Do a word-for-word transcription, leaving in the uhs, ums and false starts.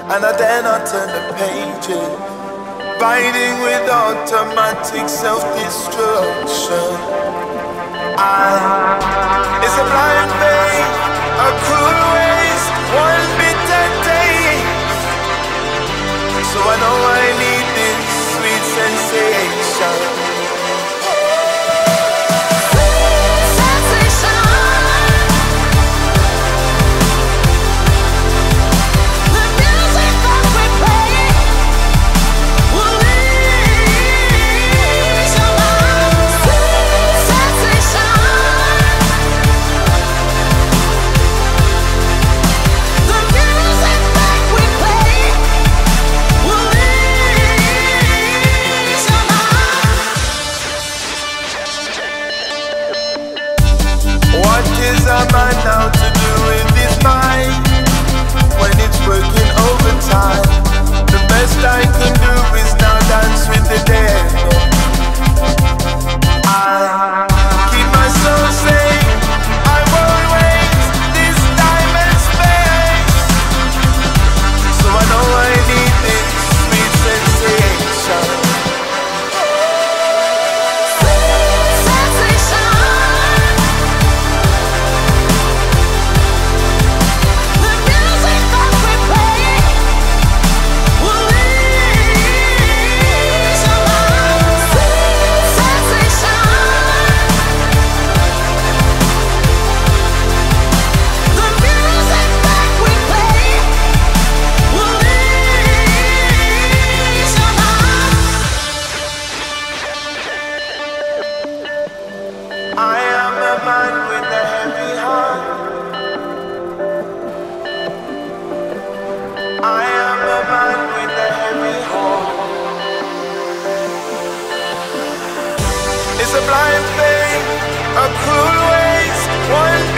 and I dare not turn the pages. Fighting with automatic self-destruction. I, it's a blind faith, a cruel waste, one bitter taste. So I know I need this sweet sensation. What is a man now to do with his mind when it's working overtime? The best I can do is now dance with the dead. I keep my soul safe, I won't waste this time and space. So I know I need this sweet sensation. I am a man with a heavy heart. I am a man with a heavy heart. It's a blind faith, a cruel waste, one